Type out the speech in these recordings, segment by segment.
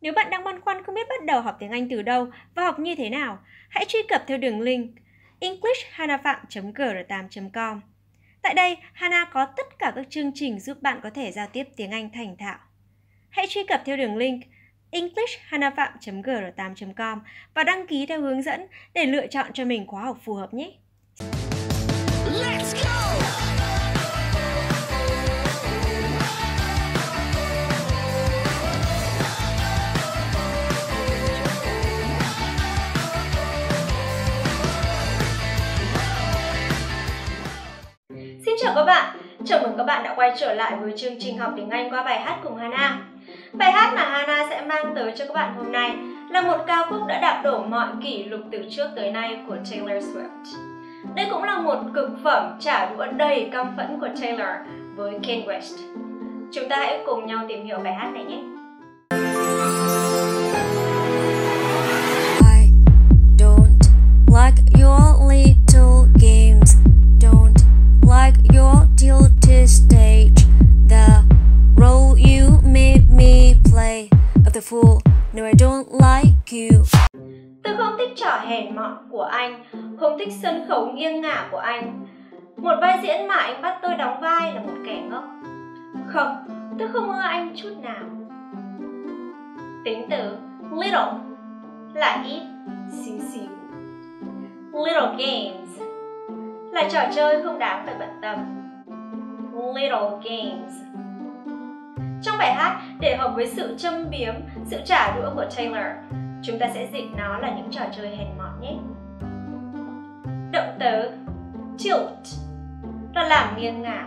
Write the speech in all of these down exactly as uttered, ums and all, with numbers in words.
Nếu bạn đang băn khoăn không biết bắt đầu học tiếng Anh từ đâu và học như thế nào, hãy truy cập theo đường link english hana phạm chấm g r tám chấm com. Tại đây, Hana có tất cả các chương trình giúp bạn có thể giao tiếp tiếng Anh thành thạo. Hãy truy cập theo đường link english hana phạm chấm g r tám chấm com và đăng ký theo hướng dẫn để lựa chọn cho mình khóa học phù hợp nhé. Let's go! Xin chào các bạn, chào mừng các bạn đã quay trở lại với chương trình học tiếng Anh qua bài hát cùng Hana. Bài hát mà Hana sẽ mang tới cho các bạn hôm nay là một ca khúc đã đạp đổ mọi kỷ lục từ trước tới nay của Taylor Swift. Đây cũng là một cực phẩm trả đũa đầy căm phẫn của Taylor với Kanye West. Chúng ta hãy cùng nhau tìm hiểu bài hát này nhé. I don't like your little games. Don't like your tilted stage, the role you made me play of the fool. No, I don't like you. Tôi không thích trò hèn mọn của anh, không thích sân khấu nghiêng ngả của anh. Một vai diễn mà anh bắt tôi đóng vai là một kẻ ngốc. Không, tôi không ưa anh chút nào. Tính từ little là ít, xíu xíu. Little games là trò chơi không đáng phải bận tâm. Little games. Trong bài hát, để hợp với sự châm biếm, sự trả đũa của Taylor, chúng ta sẽ dịch nó là những trò chơi hèn mọn nhé. Động từ tilt là làm nghiêng ngả.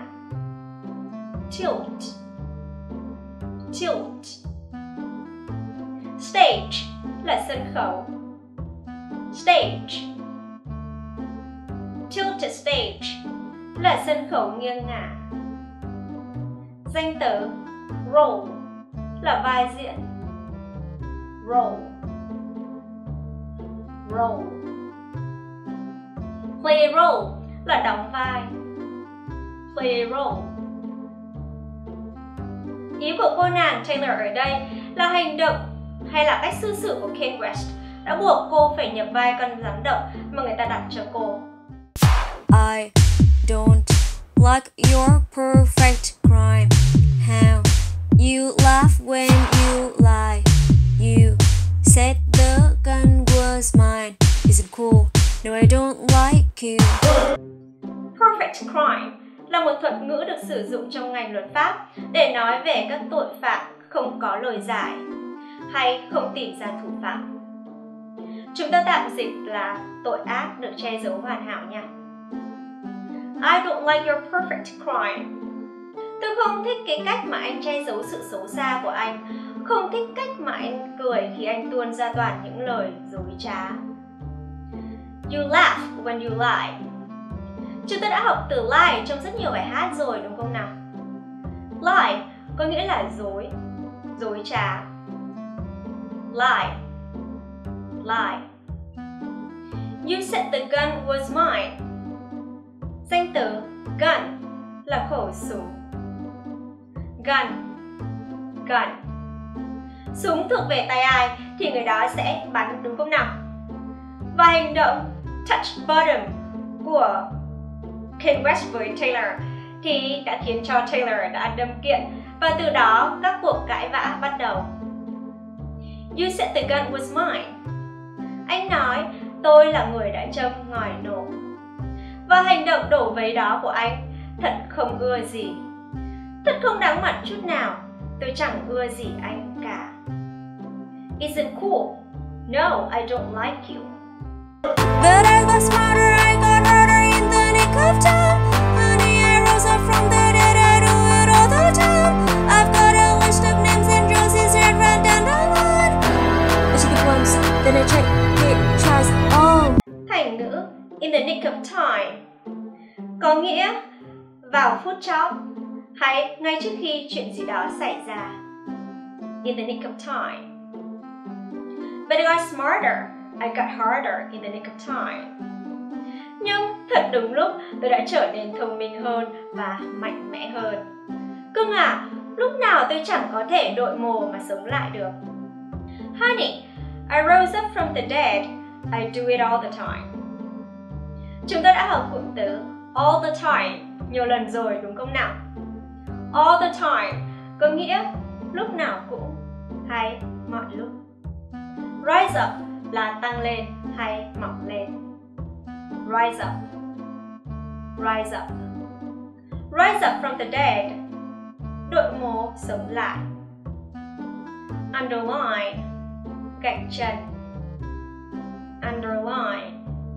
Tilt. Tilt. Stage là sân khấu. Stage. Tilted stage là sân khấu nghiêng ngả. Danh từ role là vai diễn. Role. Role. Play a role là đóng vai. Play a role. Ý của cô nàng Taylor ở đây là hành động hay là cách cư xử của Kanye West đã buộc cô phải nhập vai con rắn độc mà người ta đặt cho cô. I don't like your perfect crime. How you laugh when you lie. You said the gun was mine. Isn't cool. No, I don't like you. Perfect crime là một thuật ngữ được sử dụng trong ngành luật pháp để nói về các tội phạm không có lời giải hay không tìm ra thủ phạm. Chúng ta tạm dịch là tội ác được che giấu hoàn hảo nha. I don't like your perfect crime. Tôi không thích cái cách mà anh che giấu sự xấu xa của anh, không thích cách mà anh cười khi anh tuôn ra toàn những lời dối trá. You laugh when you lie. Chúng ta đã học từ lie trong rất nhiều bài hát rồi đúng không nào? Lie có nghĩa là dối, dối trá. Lie. Lie. You said the gun was mine. Danh từ gun là khẩu súng. Gun. Gun. Súng thuộc về tay ai thì người đó sẽ bắn đúng không nào? Và hành động touch bottom của Kanye West với Taylor thì đã khiến cho Taylor đã đâm kiện và từ đó các cuộc cãi vã bắt đầu. You said the gun was mine. Anh nói tôi là người đã châm ngòi nổ. Và hành động đổ vấy đó của anh thật không ưa gì. Thật không đáng mặt chút nào. Tôi chẳng ưa gì anh cả. Isn't cool. No, I don't like you. But I got smarter, I got harder in the nick of time. Honey, I rose up from the dead, I do it all the time. I've got a list of names and roses red right down the line. I took it once, then I checked it twice. Oh. Thành ngữ in the nick of time có nghĩa vào phút chót hay ngay trước khi chuyện gì đó xảy ra. In the nick of time. But I got smarter, I got harder in the nick of time. Nhưng thật đúng lúc tôi đã trở nên thông minh hơn và mạnh mẽ hơn. Cưng à, lúc nào tôi chẳng có thể đội mồ mà sống lại được. Honey, I rose up from the dead. I do it all the time. Chúng ta đã học cụm từ all the time nhiều lần rồi đúng không nào? All the time có nghĩa lúc nào cũng hay mọi lúc. Rise up là tăng lên hay mọc lên. Rise up. Rise up. Rise up from the dead. Đội mồ sống lại. Underline. Gạch chân. Underline.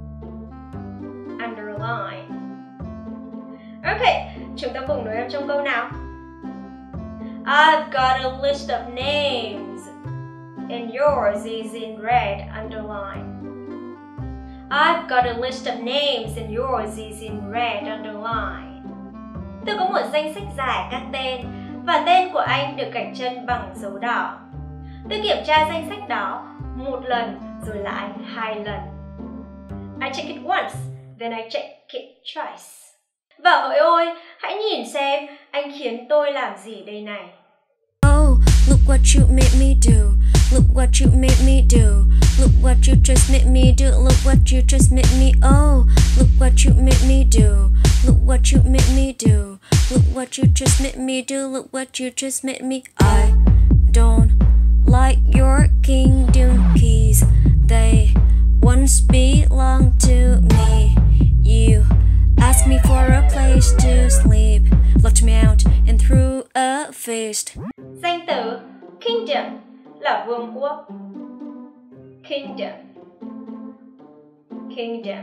Underline. Ok, chúng ta cùng nói em trong câu nào. I've got a list of names, and yours is in red underline. I've got a list of names, and yours is in red underline. Tôi có một danh sách dài các tên, và tên của anh được gạch chân bằng dấu đỏ. Tôi kiểm tra danh sách đó một lần rồi lại hai lần. I check it once, then I check it twice. Và hỡi ôi, hãy nhìn xem anh khiến tôi làm gì đây này. Oh, look what you made me do. Look what you made me do. Look what you just made me do. Look what you just made me. Oh, look what you made me do. Look what you made me do. Look what you just made me do. Look what you just made me. I don't like your kingdom keys. They once belonged to me. You asked me for a place to sleep, locked me out and threw a fist. Danh từ kingdom là vương quốc. Kingdom. Kingdom.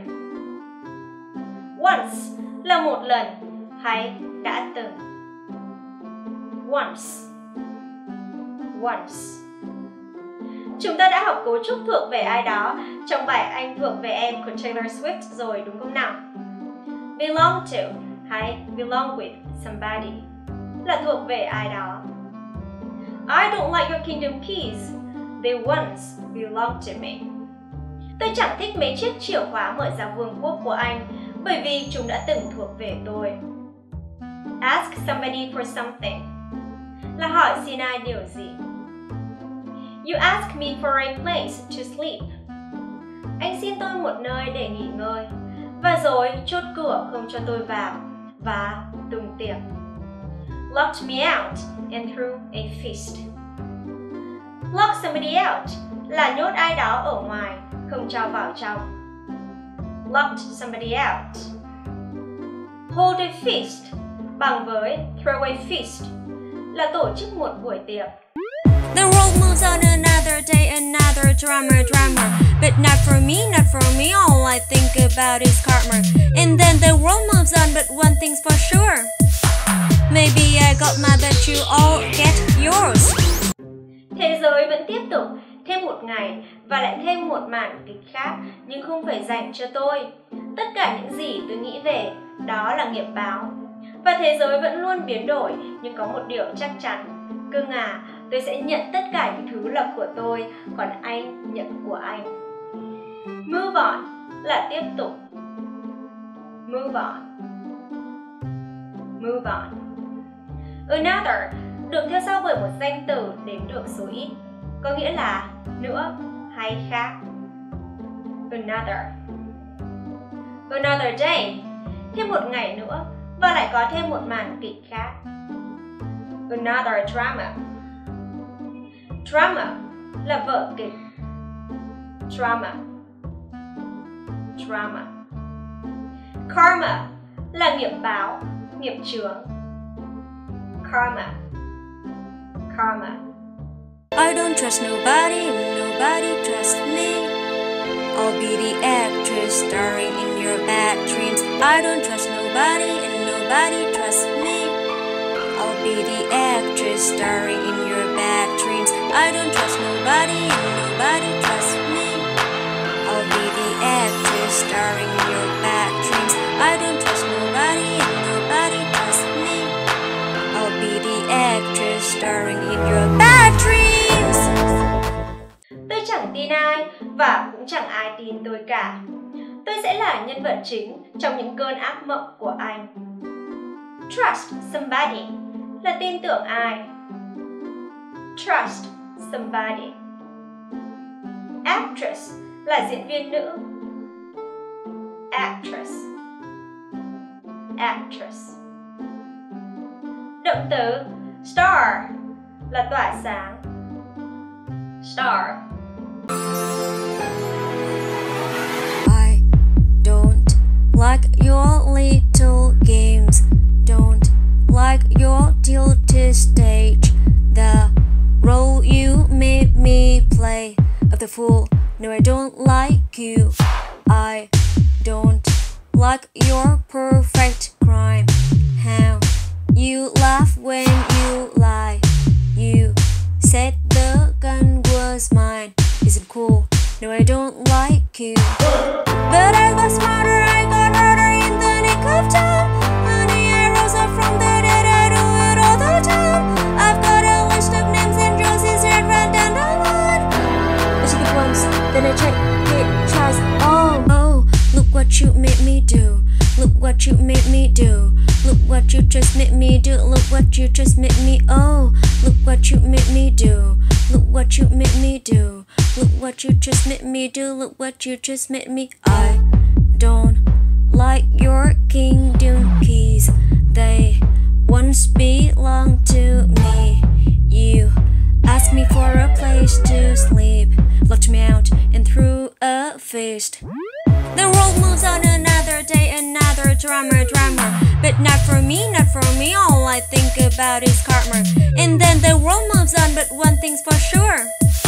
Once là một lần hay đã từng. Once. Once. Chúng ta đã học cấu trúc thuộc về ai đó trong bài Anh thuộc về em của Taylor Swift rồi đúng không nào? Belong to hay belong with somebody là thuộc về ai đó. I don't like your kingdom keys. They once belonged to me. Tôi chẳng thích mấy chiếc chìa khóa mở ra vương quốc của anh bởi vì chúng đã từng thuộc về tôi. Ask somebody for something là hỏi xin ai điều gì. You ask me for a place to sleep. Anh xin tôi một nơi để nghỉ ngơi và rồi chốt cửa không cho tôi vào và tung tiệc. Locked me out and threw a feast. Lock somebody out là nhốt ai đó ở ngoài, không cho vào trong. Locked somebody out. Hold a feast bằng với throw a feast là tổ chức một buổi tiệc. The world moves on another day, another drama, drama. But not for me, not for me, all I think about is karma. And then the world moves on, but one thing's for sure. Maybe I got mine, but you all get yours. Thế giới vẫn tiếp tục, thêm một ngày và lại thêm một màn kịch khác, nhưng không phải dành cho tôi. Tất cả những gì tôi nghĩ về, đó là nghiệp báo. Và thế giới vẫn luôn biến đổi, nhưng có một điều chắc chắn. Cưng à, tôi sẽ nhận tất cả những thứ là của tôi, còn anh nhận của anh. Move on là tiếp tục. Move on. Move on. Another được theo sau bởi một danh từ đếm được số ít, có nghĩa là nữa hay khác. Another. Another day, thêm một ngày nữa và lại có thêm một màn kịch khác. Another drama. Drama là vở kịch. Drama. Drama. Karma là nghiệp báo, nghiệp chướng. Karma. Karma. I don't trust nobody and nobody trusts me. I'll be the actress starring in your bad dreams. I don't trust nobody and nobody trusts me. I'll be the actress starring in your bad dreams. I don't trust nobody and nobody trusts me. I'll be the actress starring in your bad dreams. I don't trust nobody and nobody trusts me. I'll be the actress starring in your bad dreams. Tôi chẳng tin ai và cũng chẳng ai tin tôi cả. Tôi sẽ là nhân vật chính trong những cơn ác mộng của anh. Trust somebody là tin tưởng ai. Trust somebody. Actress là diễn viên nữ. Actress. Actress. Động từ star là tỏa sáng. Star. I don't like your little games. Don't like your tilted stage. The role you made me play of the fool. No, I don't like you. I don't like your perfect crime. How you laugh when you lie. You said the gun was mine. Isn't cool. No, I don't like you. But I got smarter, I got harder in the nick of time. Honey, I rose up from the dead, I do it all the time. I've got a list of names and roses right right down the line. I took it once, then I checked it twice. Oh, oh, look what you made me do. Look what you made me do. Look what you just made me do. Look what you just made me. Oh, look what you made me do. Look what you made me do. Look what you just made me do. Look what you just made me. I don't like your kingdom keys. They once belonged to me. You asked me for a place to sleep, locked me out and threw a fist. The world moves on another day, another drama, drama. But not for me, not for me, all I think about is karma. And then the world moves on, but one thing's for sure.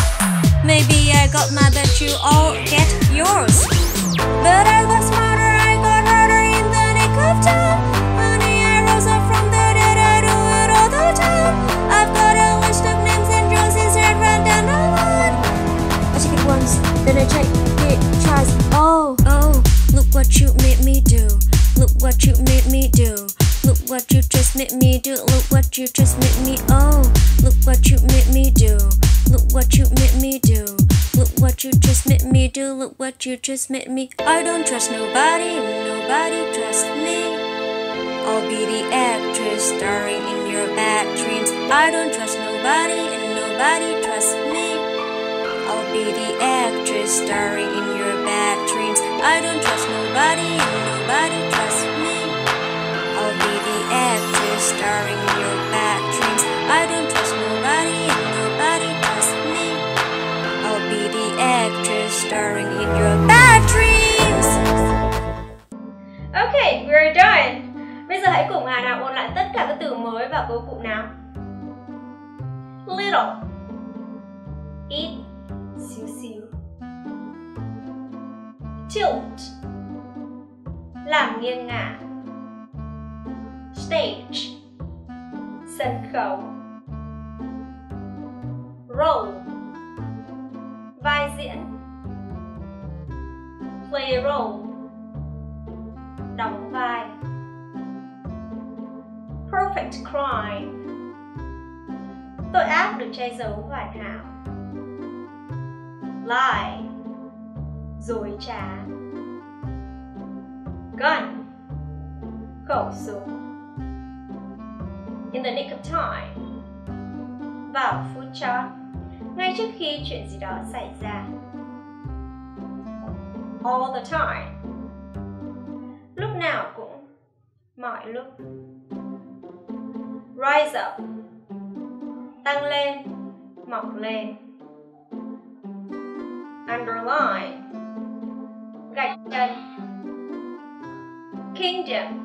Maybe I got mine, but you all get yours. But I got smarter, I got harder in the nick of time. Honey, I rose up from the dead, I do it all the time. I've got a list of names and roses right right down the line. I check it once, then I check it twice. Oh, oh, look what you made me do. Look what you made me do. Look what you just made me do. Look what you just made me. Oh, look what you made me do. Look what you made me do. Look what you just made me do. Look what you just made me. I don't trust nobody, nobody trusts me. I'll be the actress starring in your bad dreams. I don't trust nobody and nobody trusts me. I'll be the actress starring in your bad dreams. I don't trust nobody and nobody trusts me. I'll be the actress starring in your bad dreams. I don't trust nobody and nobody trusts me. I'll be the actress starring in your bad dreams. Okay, we're done. Bây giờ hãy cùng Hà nào ôn lại tất cả các từ mới và câu cụm nào. Little, ít, xíu xíu. Tilt, làm nghiêng ngả. Stage, sân khấu. Role, vai diễn. Play role, đóng vai. Perfect crime, tội ác được che giấu hoàn hảo. Lie, dối trá. Gun, khẩu súng. In the nick of time, vào phút chót, ngay trước khi chuyện gì đó xảy ra. All the time, lúc nào cũng, mọi lúc. Rise up, tăng lên, mọc lên. Underline, gạch chân. Kingdom,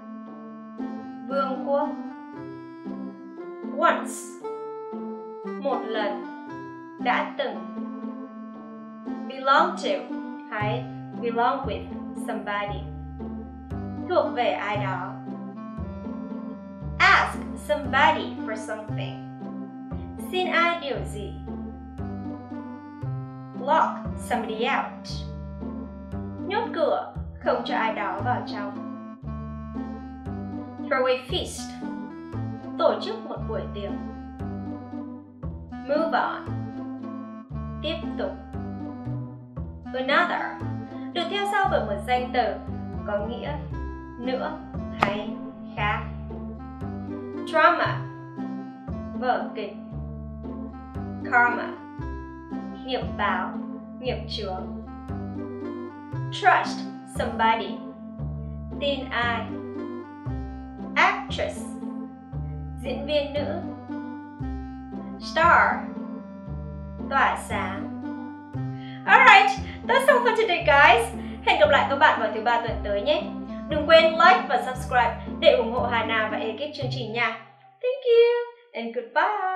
vương quốc. Once, một lần, đã từng. Belong to hay belong with somebody, thuộc về ai đó. Ask somebody for something, xin ai điều gì. Lock somebody out, nhốt cửa, không cho ai đó vào trong. Throw a feast, tổ chức một buổi tiệc. Move on, tiếp tục. Another, được theo sau bởi một danh từ có nghĩa nữa hay khác. Drama, vở kịch. Karma, nghiệp báo, nghiệp chướng. Trust somebody, tin ai. Actress, diễn viên nữ. Star, tỏa sáng. Alright, that's all for today guys. Hẹn gặp lại các bạn vào thứ ba tuần tới nhé. Đừng quên like và subscribe để ủng hộ Hà Na và ekip chương trình nha. Thank you and goodbye.